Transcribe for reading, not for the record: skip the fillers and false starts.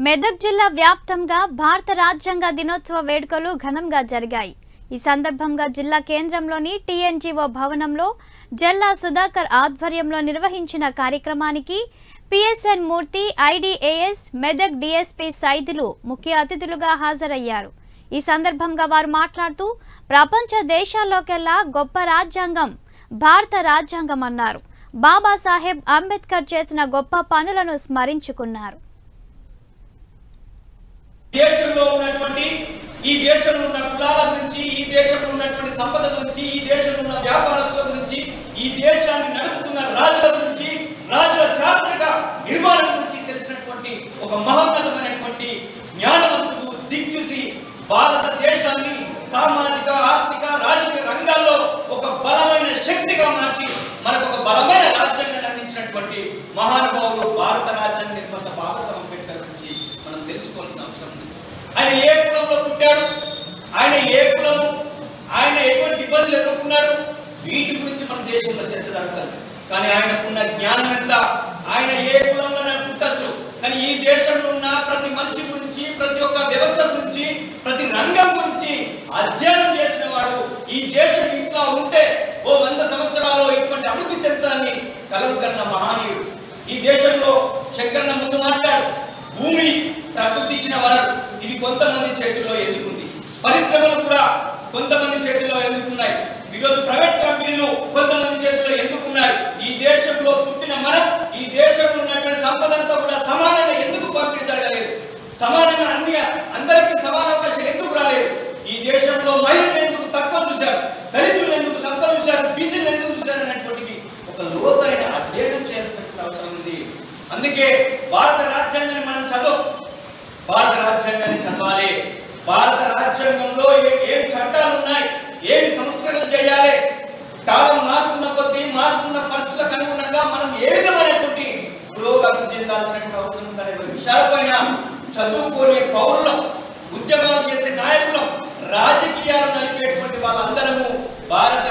మెదక్ జిల్లా వ్యాప్తంగా భారత రాజ్యాంగ దినోత్సవ వేడుకలు ఘనంగా జరిగాయి। ఈ సందర్భంగా జిల్లా కేంద్రంలోని టీఎన్జీఓ భవనంలో జల్లా సుధాకర్ ఆధ్వర్యంలో నిర్వహించిన కార్యక్రమానికి PSN Murthy, IDAS, Medak DSP Saidulu ముఖ్య అతిథులుగా హాజరయ్యారు। ఈ సందర్భంగా వారు మాట్లాడుతూ ప్రపంచ దేశాల్లోకెల్లా గొప్ప రాజ్యాంగం భారత రాజ్యాంగం అన్నారు। బాబాసాహెబ్ అంబేద్కర్ చేసిన గొప్ప పనులను స్మరించుకున్నారు। దేశంలో ఉన్నటువంటి ఈ దేశంలో ఉన్న కులాల గురించి, ఈ దేశంలో ఉన్నటువంటి సంపద గురించి, ఈ దేశంలో ఉన్న వ్యాపారస్తుల గురించి, ఈ దేశాన్ని నడుపుతున్న రాజుల గురించి, రాజుల చారిత్రక నిర్మాణం గురించి తెలిసినటువంటి ఒక మహోన్నతమైనటువంటి జ్ఞానవంతుడు దిక్చూసి భారతదేశాన్ని సామాజిక, ఆర్థిక, రాజకీయ రంగాల్లో ఒక బలమైన శక్తిగా మార్చి మనకు ఒక బలమైన రాజ్యాంగాన్ని అందించినటువంటి మహానుభావుడు భారత రాజ్యాంగ నిర్మాత బాబాసాహెబ్ అంబేద్కర్ గురించి మనం తెలుసుకోవాల్సిన అవసరం ఉంది। ఆయన ఏ కులంలో పుట్టాడు, ఆయన ఏ కులము, ఆయన ఎటువంటి ఇబ్బందులు ఎదుర్కొన్నాడు, వీటి గురించి మన దేశంలో చర్చ జరుగుతుంది। కానీ ఆయనకున్న జ్ఞానం ఎంత, ఆయన ఏ కులంలోనే పుట్టచ్చు, కానీ ఈ దేశంలో ఉన్న ప్రతి మనిషి గురించి, ప్రతి ఒక్క వ్యవస్థ గురించి, ప్రతి రంగం గురించి అధ్యయనం చేసిన వాడు ఈ దేశం ఇట్లా ఉంటే ఓ 100 సంవత్సరాల్లో ఇటువంటి అభివృద్ధి చెందుతాన్ని కలలు కన్న మహానీయుడు। ఈ దేశంలో శంకరన్న ముందు మాట్లాడు, భూమి ప్రకృతి ఇచ్చిన వనరు, ఇది కొంతమంది చేతుల్లో ఎందుకుంది, పరిశ్రమలు కూడా కొంతమంది చేతుల్లో ఎందుకున్నాయి, ఈరోజు ప్రైవేట్ కంపెనీలు కొంతమంది చేతుల్లో ఎందుకున్నాయి, ఈ దేశంలో పుట్టిన మనం ఈ దేశంలో ఉన్నటువంటి సంపదంతా కూడా సమానంగా ఎందుకు పంపిణీ జరగలేదు, సమానంగా అందరికీ సమాన అవకాశం ఎందుకు రాలేదు, ఈ దేశంలో మహిళలు ఎందుకు తక్కువ చూశారు, దళితులు ఎందుకు సంపద చూశారు, బీసీలు ఎందుకు చూశారు అనేటువంటిది ఒక లోతైన అధ్యయనం చేయాల్సినటువంటి అవసరం ఉంది। అందుకే భారత రాజ్యాంగాన్ని మనం భారత రాజ్యాంగాన్ని చదవాలి। భారత రాజ్యాంగంలో ఏం చట్టాలు ఉన్నాయి, ఏమి సంస్కరణలు చేయాలి, కాలం మారుతున్న కొద్దీ మారుతున్న పరిస్థితులకు అనుగుణంగా మనం ఏ విధమైనటువంటి పురోగతి చెందాల్సిన అవసరం ఉందనే విషయాలపైన చదువుకోని పౌరులం, ఉద్యమాలు చేసే నాయకులం, రాజకీయాలు నడిపేటువంటి వాళ్ళందరము భారత